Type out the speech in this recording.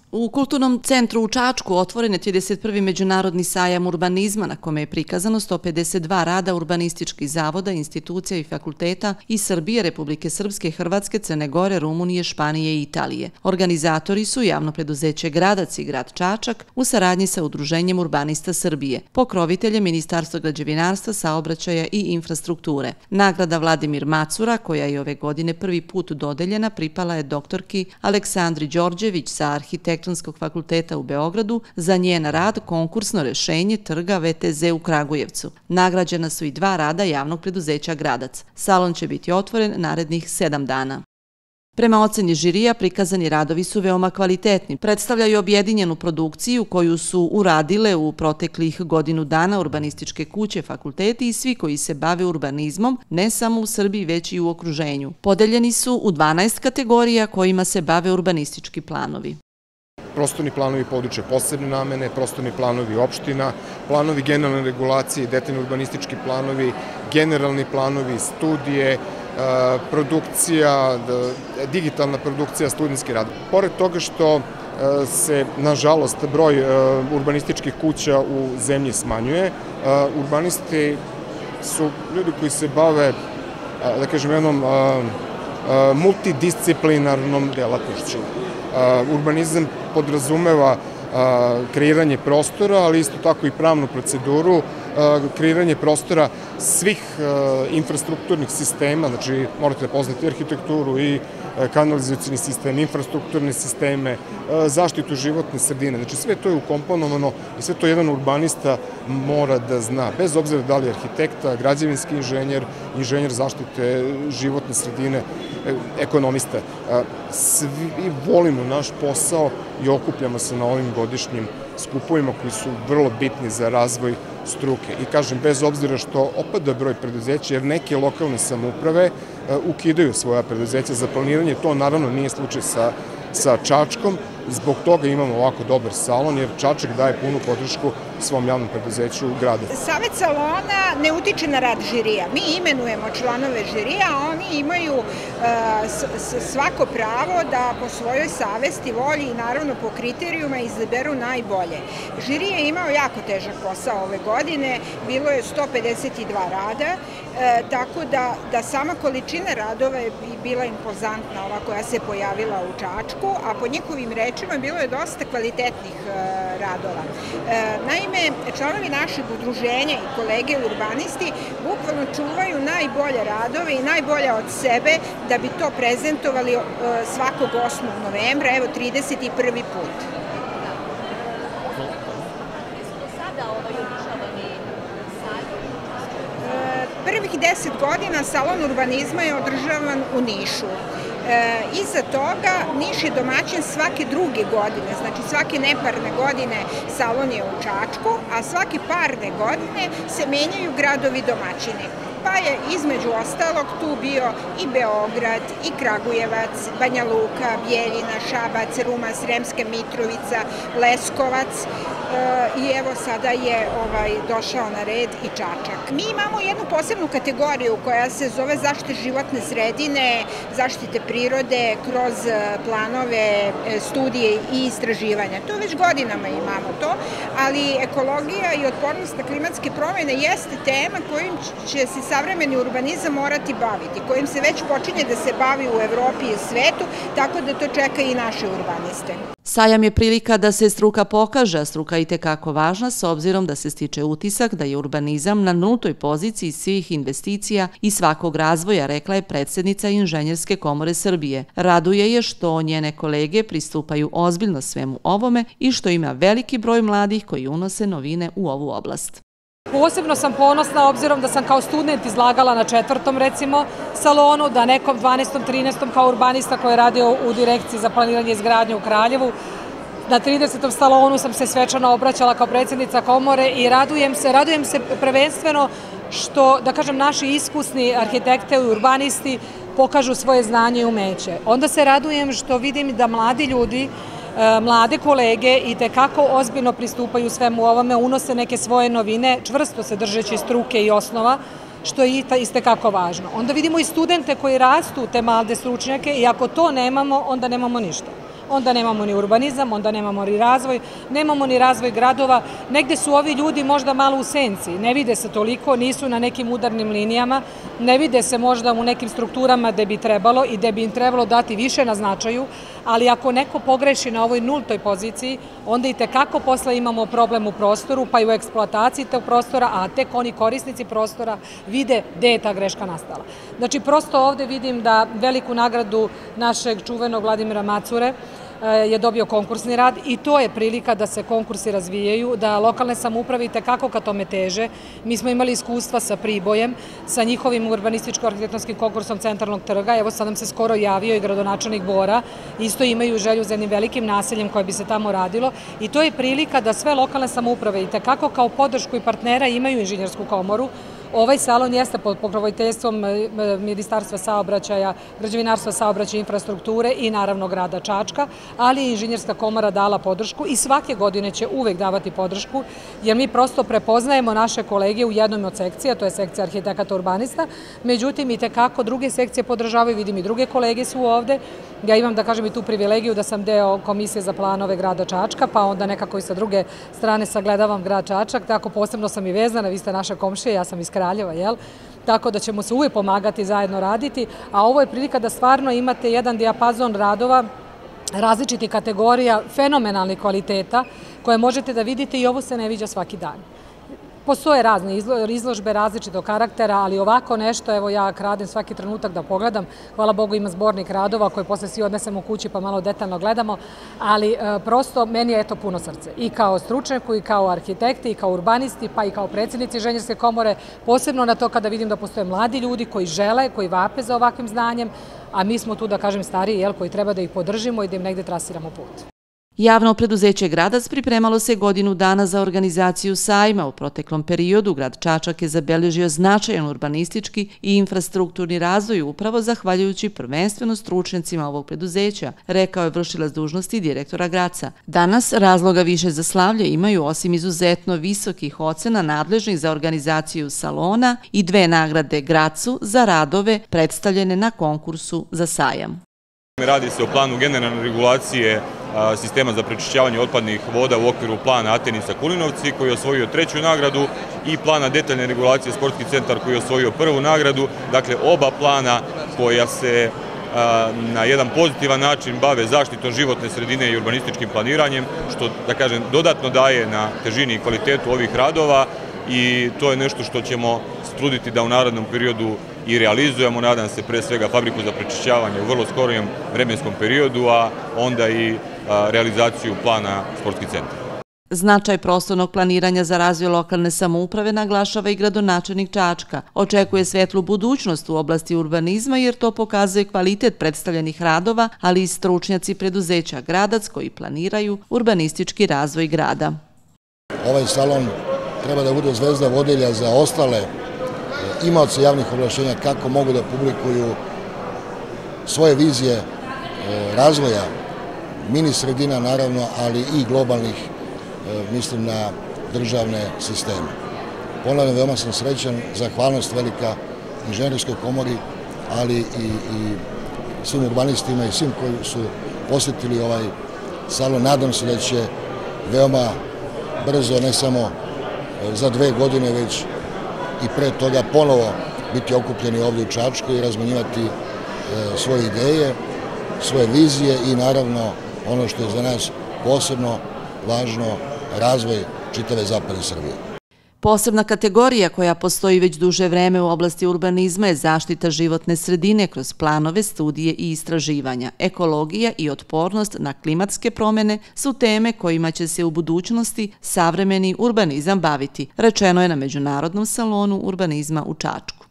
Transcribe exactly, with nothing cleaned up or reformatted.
U Kulturnom centru u Čačku otvoren je trideset prvi međunarodni sajam urbanizma na kome je prikazano sto pedeset dva rada urbanističkih zavoda, institucija i fakulteta iz Srbije, Republike Srpske, Hrvatske, Crne Gore, Rumunije, Španije i Italije. Organizatori su javno preduzeće Gradac i grad Čačak u saradnji sa Udruženjem urbanista Srbije, pokrovitelje Ministarstva građevinarstva, saobraćaja i infrastrukture. Nagrada Vladimir Macura, koja je ove godine prvi put dodeljena, pripala je doktorki Aleksandri Đorđević sa arhitektom Arhitektonskog fakulteta u Beogradu za njen rad konkursno rešenje trga V T Z u Kragujevcu. Nagrađena su i dva rada javnog preduzeća Gradac. Salon će biti otvoren narednih sedam dana. Prema oceni žirija, prikazani radovi su veoma kvalitetni. Predstavljaju objedinjenu produkciju koju su uradile u proteklih godinu dana urbanističke kuće, fakulteti i svi koji se bave urbanizmom, ne samo u Srbiji, već i u okruženju. Podeljeni su u dvanaest kategorija kojima se bave urbanistički planovi. Prostorni planovi područja posebne namene, prostorni planovi opština, planovi generalne regulacije, detaljni urbanistički planovi, generalni planovi, studije, produkcija, digitalna produkcija, studentski rad. Pored toga što se, nažalost, broj urbanističkih kuća u zemlji smanjuje, urbanisti su ljudi koji se bave, da kažem, jednom multidisciplinarnom delatnošću. Urbanizam podrazumeva kreiranje prostora, ali isto tako i pravnu proceduru, kreiranje prostora svih infrastrukturnih sistema, znači morate da poznate arhitekturu i kanalizacioni sistem, infrastrukturne sisteme, zaštitu životne sredine. Znači sve to je ukomponovano i sve to jedan urbanista mora da zna, bez obzira da li je arhitekta, građevinski inženjer, inženjer zaštite životne sredine, ekonomista. Svi volimo naš posao i okupljamo se na ovim godišnjim skupovima koji su vrlo bitni za razvoj struke. I kažem, bez obzira što opada broj preduzeća, jer neke lokalne samouprave ukidaju svoja preduzeća za planiranje, to naravno nije slučaj sa sa Čačkom. Zbog toga imamo ovako dobar salon, jer Čačak daje punu podršku svom javnom preduzeću u gradu. Savet salona ne utiče na rad žirija. Mi imenujemo članove žirija, a oni imaju svako pravo da po svojoj savesti, volji i naravno po kriterijuma izaberu najbolje. Žirija je imao jako težak posao ove godine, bilo je sto pedeset dva rada, tako da sama količina radova je bila impozantna, ova koja se pojavila u Čačku, a po njihovim rečima bilo je dosta kvalitetnih radova. Naime, članovi našeg udruženja i kolege urbanisti bukvalno čuvaju najbolje radove i najbolje od sebe da bi to prezentovali svakog osmog novembra, evo trideset prvi put. Prvih deset godina salon urbanizma je održavan u Nišu. Iza toga Niš je domaćin svake druge godine, znači svake neparne godine salon je u Čačku, a svake parne godine se menjaju gradovi domaćini. Pa je između ostalog tu bio i Beograd, i Kragujevac, Banja Luka, Bjeljina, Šabac, Ruma, Sremska Mitrovica, Leskovac i evo sada je došao na red i Čačak. Mi imamo jednu posebnu kategoriju koja se zove zaštite životne sredine, zaštite prirode kroz planove, studije i istraživanja. To već godinama imamo to, ali ekologija i otpornost na klimatske promjene jeste tema kojim će se savremeni urbanizam morati baviti, kojim se već počinje da se bavi u Evropi i svetu, tako da to čeka i naše urbaniste. Sajam je prilika da se struka pokaže, a struka je itekako važna s obzirom da se stiče utisak da je urbanizam na nultoj poziciji svih investicija i svakog razvoja, rekla je predsjednica Inženjerske komore Srbije. Raduje je što njene kolege pristupaju ozbiljno svemu ovome i što ima veliki broj mladih koji unose novine u ovu oblast. Posebno sam ponosna obzirom da sam kao student izlagala na četvrtom, recimo, salonu, da nekom dvanaestom, trinaestom kao urbanista koji je radio u Direkciji za planiranje i izgradnju u Kraljevu. Na tridesetom salonu sam se svečano obraćala kao predsjednica komore i radujem se, radujem se prvenstveno što, da kažem, naši iskusni arhitekte i urbanisti pokažu svoje znanje i umeće. Onda se radujem što vidim da mladi ljudi, mlade kolege i tekako ozbiljno pristupaju svemu ovome, unose neke svoje novine, čvrsto se držeći struke i osnova, što je istekako važno. Onda vidimo i studente koji rastu te mlade stručnjake i ako to nemamo, onda nemamo ništa. onda nemamo ni urbanizam, onda nemamo ni razvoj, nemamo ni razvoj gradova. Negde su ovi ljudi možda malo u senci, ne vide se toliko, nisu na nekim udarnim linijama, ne vide se možda u nekim strukturama gde bi trebalo i gde bi im trebalo dati više na značaju, ali ako neko pogreši na ovoj nultoj poziciji, onda i tekako posle imamo problem u prostoru, pa i u eksploataciji tog prostora, a tek oni korisnici prostora vide gde je ta greška nastala. Znači, prosto ovde vidim da veliku nagradu našeg čuvenog Vladimira Macure je dobio konkursni rad i to je prilika da se konkursi razvijaju, da lokalne samouprave i tekako ka tome teže. Mi smo imali iskustva sa Pribojem, sa njihovim urbanističko-arhitektonskim konkursom Centralnog trga, evo sad nam se skoro javio i gradonačelnik Bora, isto imaju želju za jednim velikim naseljem koje bi se tamo radilo i to je prilika da sve lokalne samouprave i tekako kao podršku i partnera imaju inženjersku komoru. Ovaj salon jeste pod pokroviteljstvom Ministarstva saobraćaja, građevinarstva, saobraćaja i infrastrukture i naravno grada Čačka, ali je inženjerska komora dala podršku i svake godine će uvek davati podršku, jer mi prosto prepoznajemo naše kolege u jednom od sekcija, to je sekcija arhitekata urbanista, međutim i tekako druge sekcije podržavaju, vidim i druge kolege su ovde. Ja imam, da kažem, i tu privilegiju da sam deo komisije za planove grada Čačka, pa onda nekako i sa druge strane sagledavam grad Čačak, tako posebno sam i vezana, vi ste naše komšije, ja sam iz Kraljeva, jel? Tako da ćemo se uvijek pomagati, zajedno raditi, a ovo je prilika da stvarno imate jedan dijapazon radova različitih kategorija, fenomenalnih kvaliteta, koje možete da vidite i ovo se ne viđa svaki dan. Postoje razne izložbe različitog karaktera, ali ovako nešto, evo ja kradem svaki trenutak da pogledam. Hvala Bogu ima zbornik radova koje posle svi odnesemo kući pa malo detaljno gledamo, ali prosto meni je to puno srce. I kao stručnjaku, i kao arhitekti, i kao urbanisti, pa i kao predsjednici inženjerske komore, posebno na to kada vidim da postoje mladi ljudi koji žele, koji vape za ovakvim znanjem, a mi smo tu, da kažem, stariji, koji treba da ih podržimo i da im negde trasiramo put. Javno preduzeće Gradac pripremalo se godinu dana za organizaciju sajma. U proteklom periodu grad Čačak je zabeležio značajan urbanistički i infrastrukturni razvoj upravo zahvaljujući prvenstveno stručnjacima ovog preduzeća, rekao je vršilac dužnosti direktora Graca. Danas razloga više za slavlje imaju osim izuzetno visokih ocena nadležnih za organizaciju salona i dve nagrade Gracu za radove predstavljene na konkursu za sajam. Radi se o planu generalne regulacije sistema za prečišćavanje otpadnih voda u okviru plana Atenica Kulinovci koji je osvojio treću nagradu i plana detaljne regulacije Sportski centar koji je osvojio prvu nagradu. Dakle, oba plana koja se na jedan pozitivan način bave zaštitom životne sredine i urbanističkim planiranjem, što, da kažem, dodatno daje na težini i kvalitetu ovih radova i to je nešto što ćemo truditi da u narednom periodu i realizujemo, nadam se, pre svega fabriku za prečišćavanje u vrlo skorijem vremenskom periodu, a onda i realizaciju plana Sportski centar. Značaj prostornog planiranja za razvoj lokalne samouprave naglašava i gradonačelnik Čačka. Očekuje svetlu budućnost u oblasti urbanizma jer to pokazuje kvalitet predstavljenih radova, ali i stručnjaci preduzeća Gradac koji planiraju urbanistički razvoj grada. Ovaj salon treba da bude zvezda vodilja za ostale imaoce javnih ovlašćenja kako mogu da publikuju svoje vizije razvoja mini sredina, naravno, ali i globalnih, mislim na državne sisteme. Ponavljam, veoma sam srećan, zahvalnost velika inženjerskoj komori, ali i svim urbanistima i svim koji su posjetili ovaj salon. Nadam se da će veoma brzo, ne samo za dve godine, već i pre toga ponovo biti okupljeni ovdje u Čačku i razmenjivati svoje ideje, svoje vizije i naravno ono što je za nas posebno važno, razvoj čitave zapadne Srbije. Posebna kategorija koja postoji već duže vreme u oblasti urbanizma je zaštita životne sredine kroz planove, studije i istraživanja. Ekologija i otpornost na klimatske promjene su teme kojima će se u budućnosti savremeni urbanizam baviti, rečeno je na Međunarodnom salonu urbanizma u Čačku.